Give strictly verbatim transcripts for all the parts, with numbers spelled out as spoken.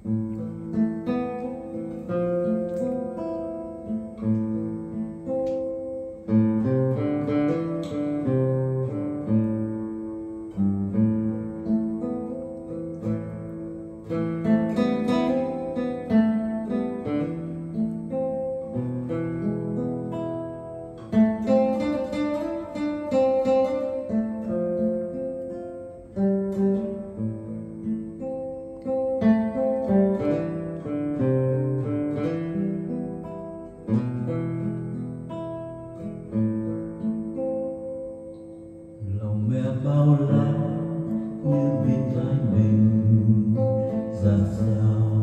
bao la như bên tai mình dạt dào,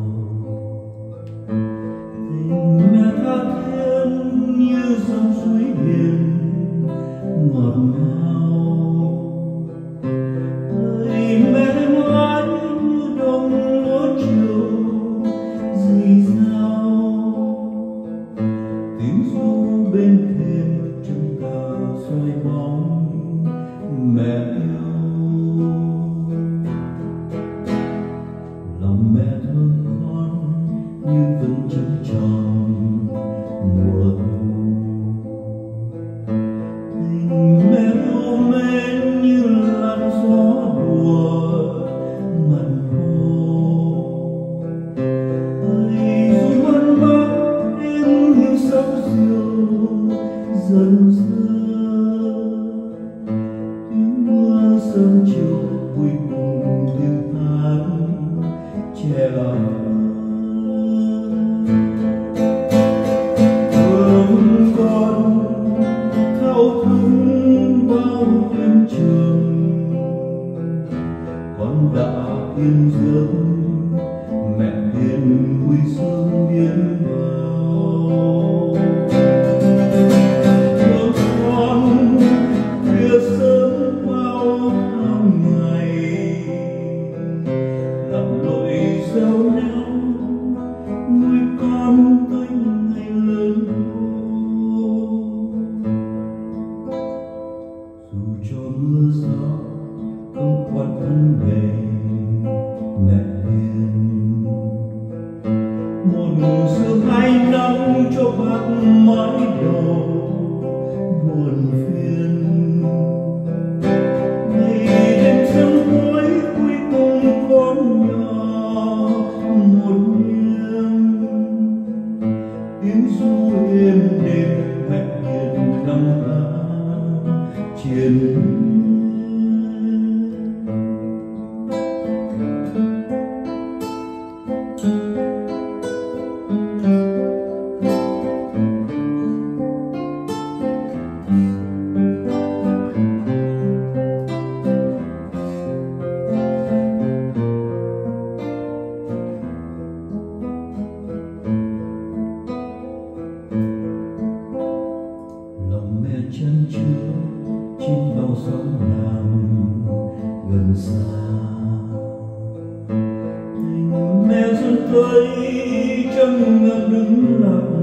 tình mẹ tha thiết như dòng suối hiền ngọt ngào, lời mẹ nói như đồng lúa chiều rì rào, tiếng ru bên thềm trăng cào xoay bóng mẹ yêu. Lòng mẹ thương con như vẫn trăng tròn mùa thu, tình mẹ yêu mến như làn gió đùa mặn hồ, ơi dù mất mất em như sóng diều dần dần. Sớm chiều vui cùng tiếng hát trẻ thương con thao thức bao đêm trường, con đã yên giấc mẹ hiền vui sướng biến vào. Thương con khuya sớm bao ngày lặn lội gieo neo nuôi con tới ngày lớn khô. Dù cho mưa gió không quan vấn đề mẹ hiền, một sương hai nắng cho bác mái đầu buồn phiền. Tiếng ru êm đêm mẹ hiền năm tháng chiến. Chân chứa trên bao sóng ngàn gần xa, tình mẹ xuân tươi trong ngập đứng lặng